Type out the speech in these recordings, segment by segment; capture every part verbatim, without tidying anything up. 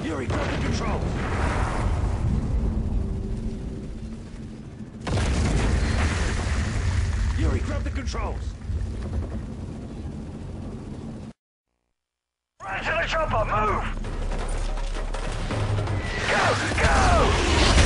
Yuri, grab the controls! Yuri, grab the controls! Run to the chopper, move! Go, go!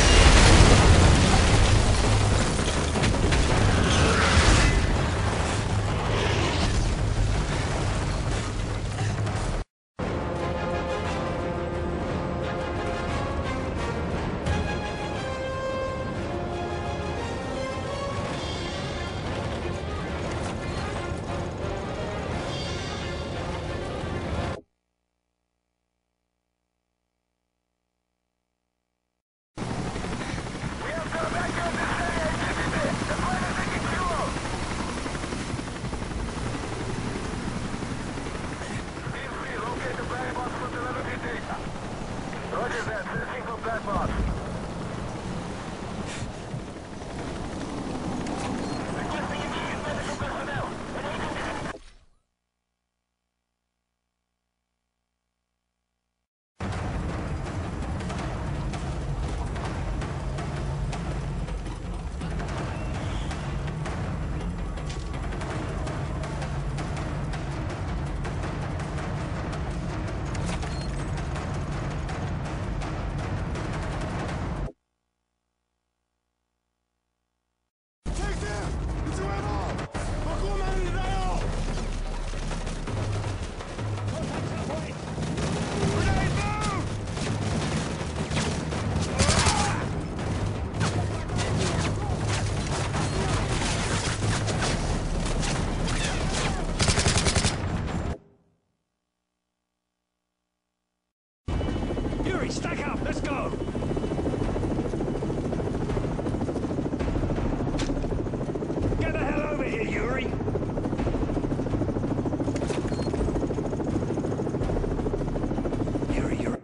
Roger that, searching for black box. Requesting immediate medical personnel. An agent... Yuri, stack up! Let's go! Get the hell over here, Yuri! Yuri, Yuri...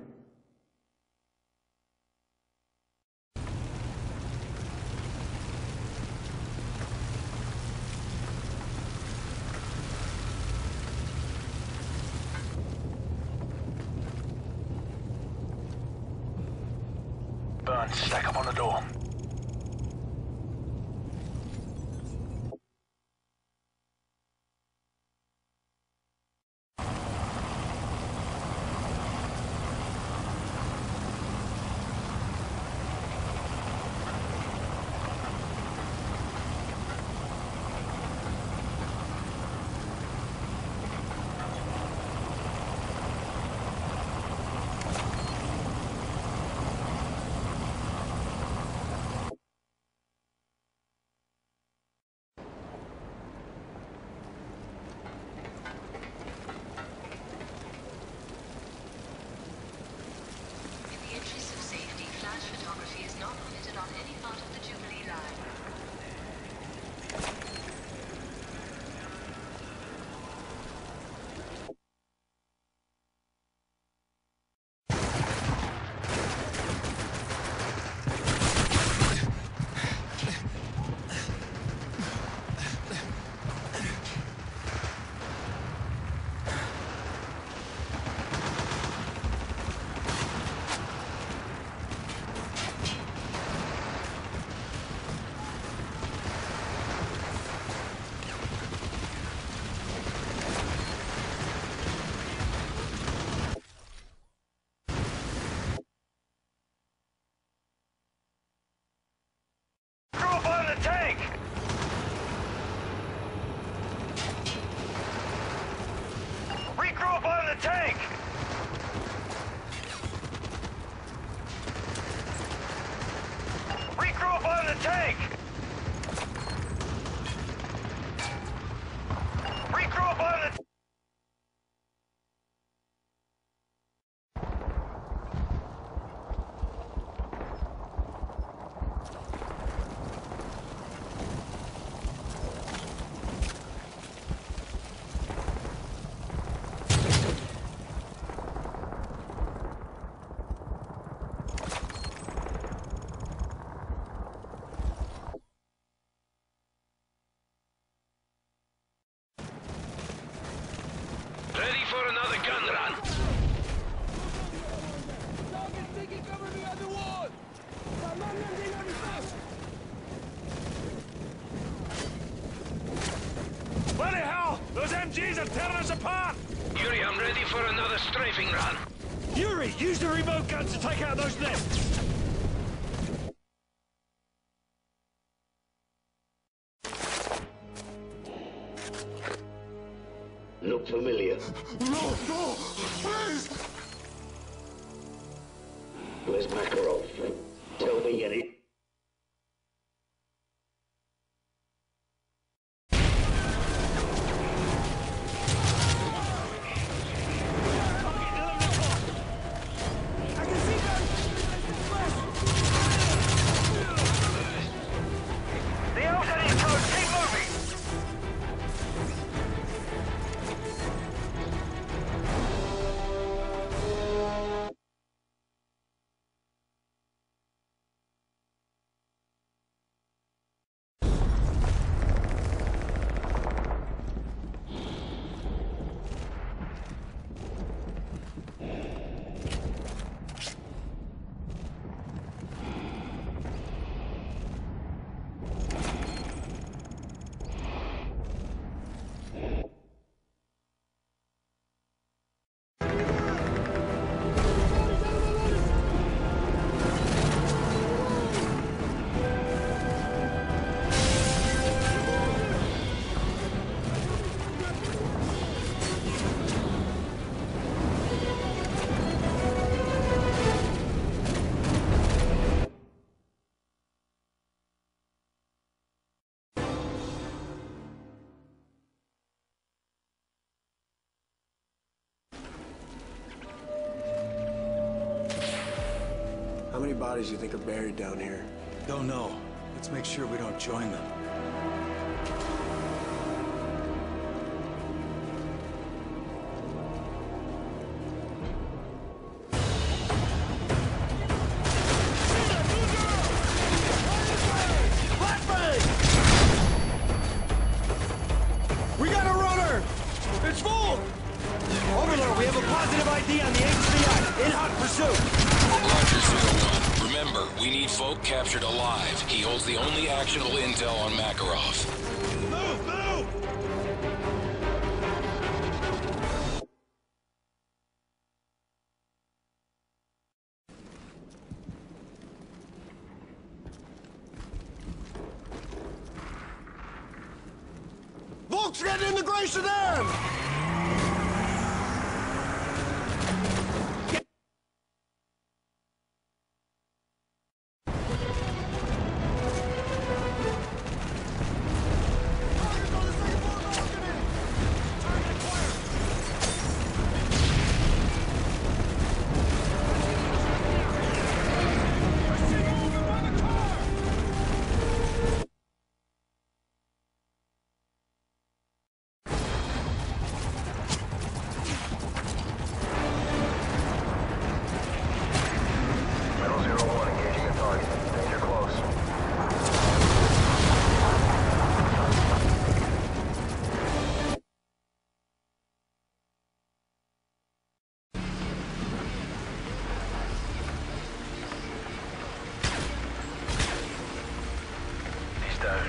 Burns, stack up on the door. Tank! Regroup on the tank! Regroup on the... Ready for another gun run. Cover me on the wall! Bloody hell! Those M Gs are tearing us apart! Yuri, I'm ready for another strafing run. Yuri, use the remote gun to take out those lifts! Look familiar. No, no! Please! Where's Makarov? Tell me any... The outside is closed. Keep moving. How many bodies do you think are buried down here? Don't know. Let's make sure we don't join them. We got a runner! It's full! Overlord, we have a positive I D on the H C I. In hot pursuit. Roger, Zero One. Remember, we need folk captured alive. He holds the only actionable intel on Makarov. Move, move! Volk's getting in the Grey Sedan! Metal Zero One engaging a target. Danger close. He's down.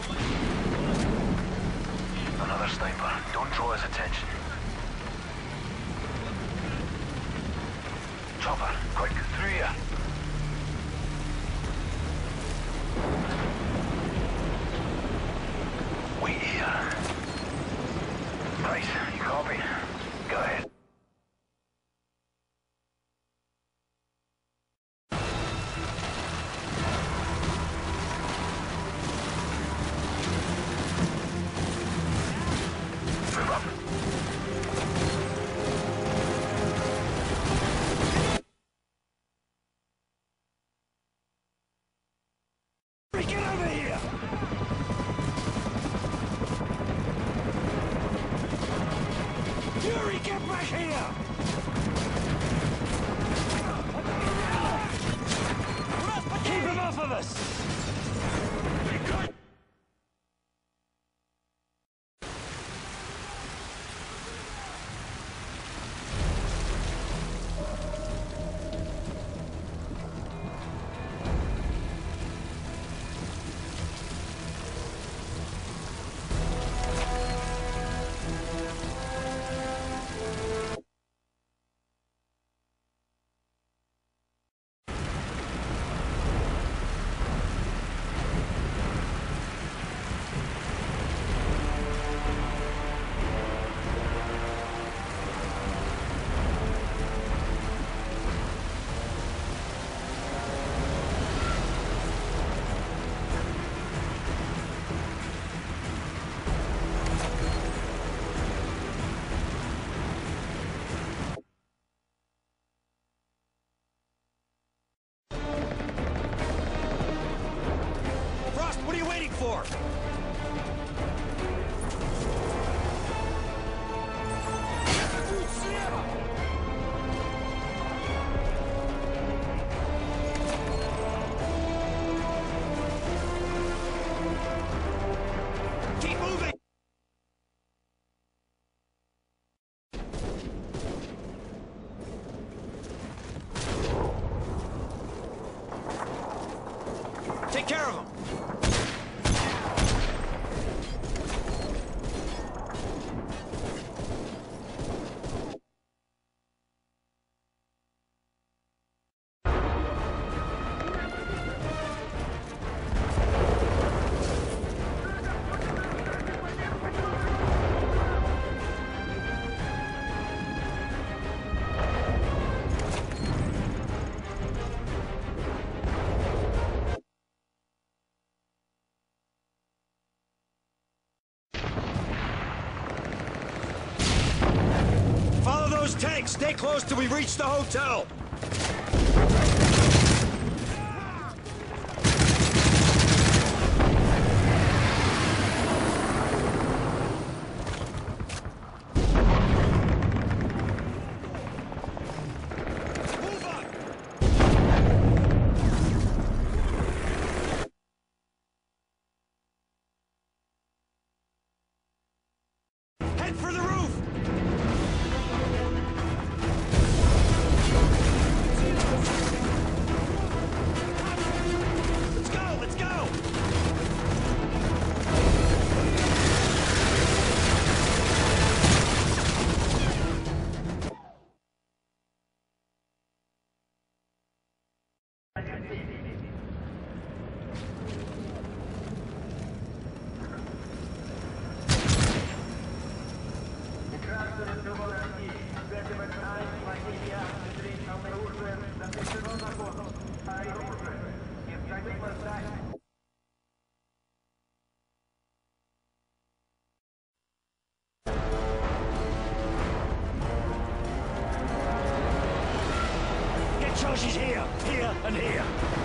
Another sniper. Don't draw his attention. Chopper, quick, through here. Wait here. Price, you copy? Go ahead. Move up. Get over here! Yuri, get back here! Keep him off of us! door! Keep moving! Take care of him! Follow those tanks! Stay close till we reach the hotel! Move up! Head for the roof! Let's go! Let's go! Get charges here, here, and here!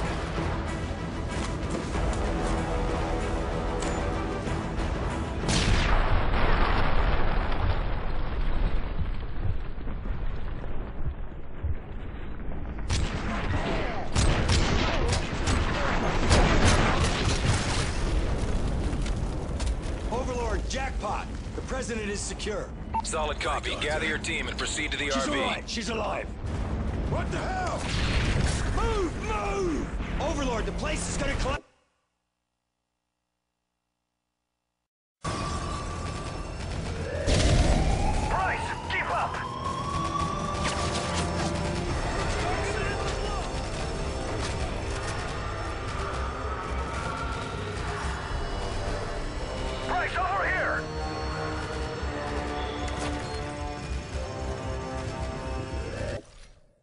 Overlord, jackpot! The president is secure. Solid copy. Gather your team and proceed to the She's R V. alright, she's alive! What the hell? Move, move! Overlord, the place is gonna collapse! Price, keep up! Price, over here!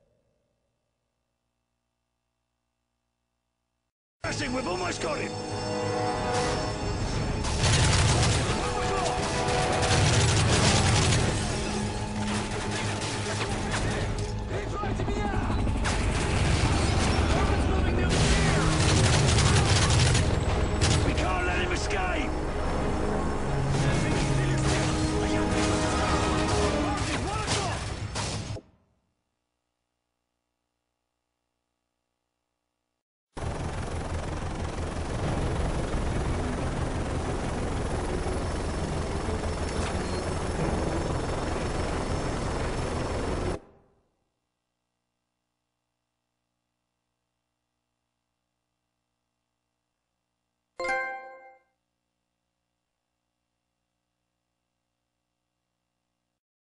We've almost got him!